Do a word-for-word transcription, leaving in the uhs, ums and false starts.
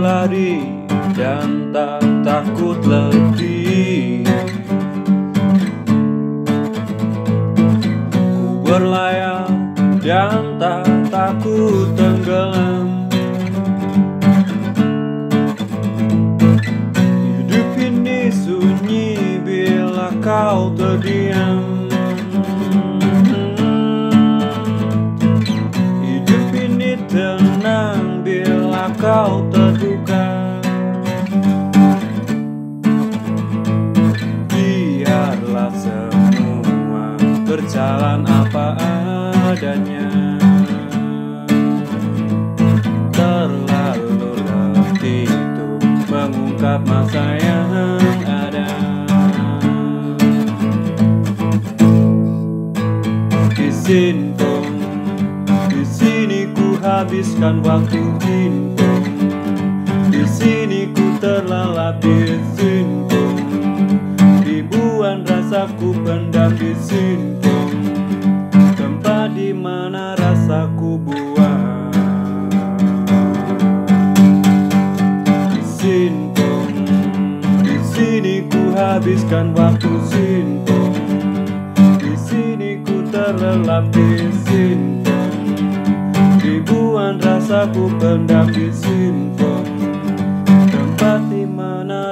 berlari dan tak takut letih. Ku berlayar dan tak takut tenggelam. Hidup ini sunyi bila kau terdiam. Hidup ini tenang bila kau terbuka. Biarlah semua berjalan apa adanya. Terlalu letih untuk mengungkap masa yang ada. Disimpan, di sini ku habiskan waktu simpan. Di sini ku terlelap disimpan. Ribuan rasaku pendam disimpan. Tempat di mana rasaku buang. Disimpan, di sini ku habiskan waktu simpan. Di sini ku terlelap disimpan. Ribuan rasaku pendam disimpan. Tempat di mana